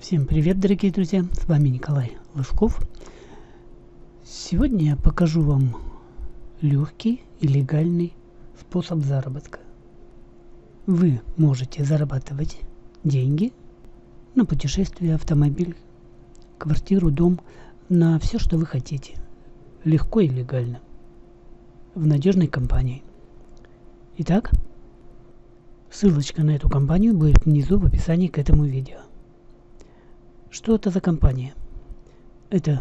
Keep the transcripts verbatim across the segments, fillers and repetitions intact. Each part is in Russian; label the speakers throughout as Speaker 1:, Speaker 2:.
Speaker 1: Всем привет, дорогие друзья, с вами Николай Лыжков. Сегодня я покажу вам легкий и легальный способ заработка. Вы можете зарабатывать деньги на путешествие, автомобиль, квартиру, дом, на все, что вы хотите, легко и легально, в надежной компании. Итак, ссылочка на эту компанию будет внизу в описании к этому видео. Что это за компания? Это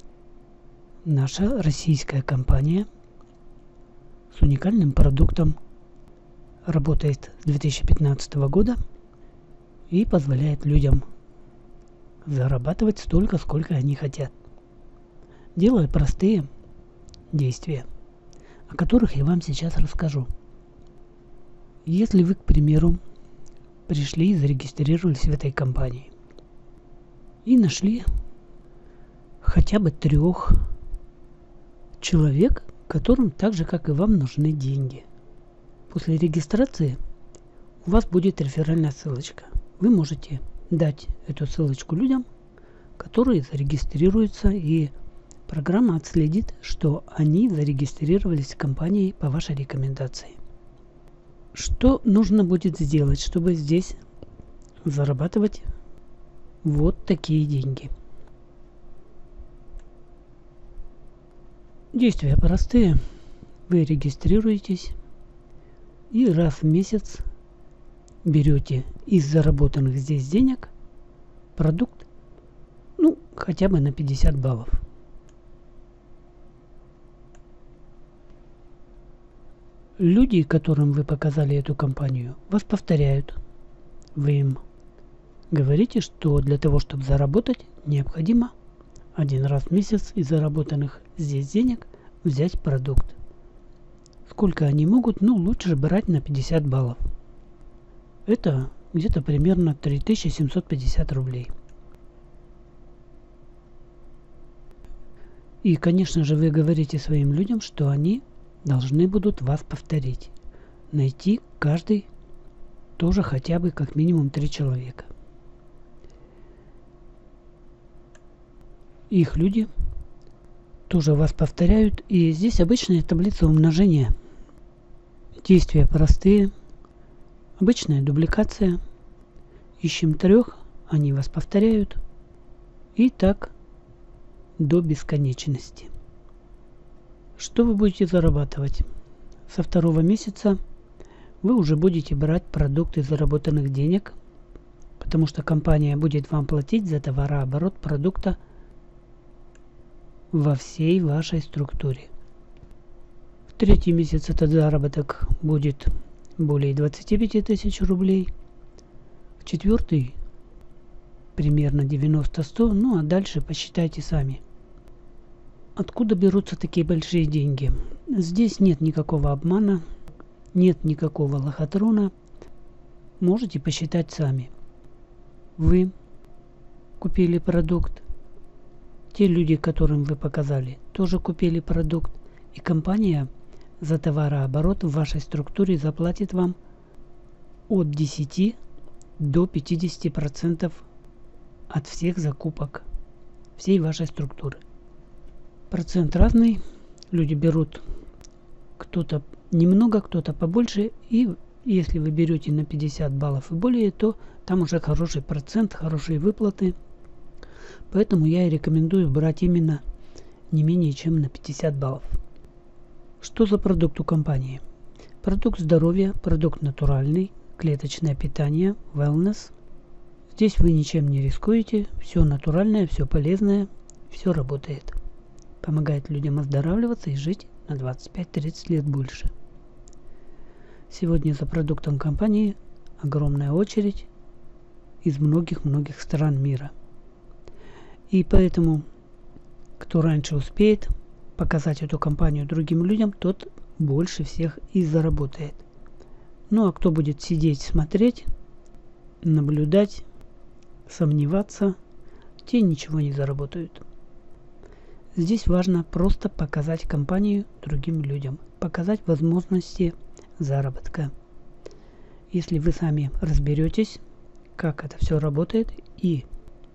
Speaker 1: наша российская компания с уникальным продуктом. Работает с две тысячи пятнадцатого года и позволяет людям зарабатывать столько, сколько они хотят, делая простые действия, о которых я вам сейчас расскажу. Если вы, к примеру, пришли и зарегистрировались в этой компании, и нашли хотя бы трех человек, которым так же, как и вам, нужны деньги. После регистрации у вас будет реферальная ссылочка. Вы можете дать эту ссылочку людям, которые зарегистрируются, и программа отследит, что они зарегистрировались в компании по вашей рекомендации. Что нужно будет сделать, чтобы здесь зарабатывать вот такие деньги? Действия простые. Вы регистрируетесь и раз в месяц берете из заработанных здесь денег продукт, ну, хотя бы на пятьдесят баллов. Люди, которым вы показали эту компанию, вас повторяют. Вы им говорите, что для того, чтобы заработать, необходимо один раз в месяц из заработанных здесь денег взять продукт. Сколько они могут? Ну, лучше брать на пятьдесят баллов. Это где-то примерно три тысячи семьсот пятьдесят рублей. И, конечно же, вы говорите своим людям, что они должны будут вас повторить. Найти каждый тоже хотя бы как минимум три человека. Их люди тоже вас повторяют, и здесь обычная таблица умножения. Действия простые, обычная дубликация. Ищем трех, они вас повторяют, и так до бесконечности. Что вы будете зарабатывать? Со второго месяца вы уже будете брать продукты заработанных денег, потому что компания будет вам платить за товарооборот продукта во всей вашей структуре. В третий месяц этот заработок будет более двадцати пяти тысяч рублей. В четвертый примерно девяносто-сто, ну а дальше посчитайте сами. Откуда берутся такие большие деньги? Здесь нет никакого обмана, нет никакого лохотрона. Можете посчитать сами. Вы купили продукт, те люди, которым вы показали, тоже купили продукт, и компания за товарооборот в вашей структуре заплатит вам от десяти до пятидесяти процентов от всех закупок всей вашей структуры. Процент разный, люди берут кто-то немного, кто-то побольше, и если вы берете на пятьдесят баллов и более, то там уже хороший процент, хорошие выплаты. Поэтому я и рекомендую брать именно не менее чем на пятьдесят баллов. Что за продукт у компании? Продукт здоровья, продукт натуральный, клеточное питание, wellness. Здесь вы ничем не рискуете, все натуральное, все полезное, все работает. Помогает людям оздоравливаться и жить на двадцать пять-тридцать лет больше. Сегодня за продуктом компании огромная очередь из многих-многих стран мира. И поэтому, кто раньше успеет показать эту компанию другим людям, тот больше всех и заработает. Ну а кто будет сидеть, смотреть, наблюдать, сомневаться, те ничего не заработают. Здесь важно просто показать компанию другим людям, показать возможности заработка. Если вы сами разберетесь, как это все работает, и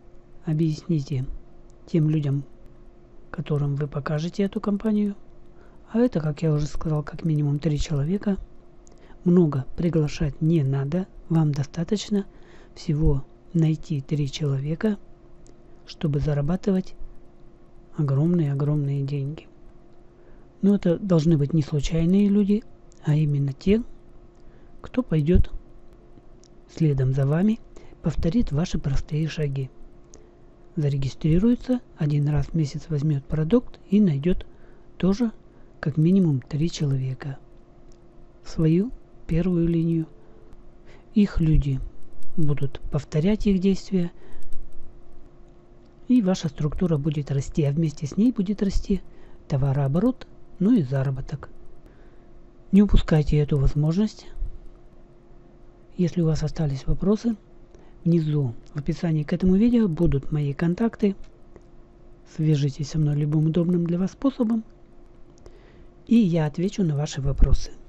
Speaker 1: объясните тем людям, которым вы покажете эту компанию. А это, как я уже сказал, как минимум три человека. Много приглашать не надо. Вам достаточно всего найти три человека, чтобы зарабатывать огромные-огромные деньги. Но это должны быть не случайные люди, а именно те, кто пойдет следом за вами, повторит ваши простые шаги. Зарегистрируется, один раз в месяц возьмет продукт и найдет тоже как минимум три человека. Свою первую линию. Их люди будут повторять их действия, и ваша структура будет расти, а вместе с ней будет расти товарооборот, ну и заработок. Не упускайте эту возможность. Если у вас остались вопросы, внизу в описании к этому видео будут мои контакты. Свяжитесь со мной любым удобным для вас способом, и я отвечу на ваши вопросы.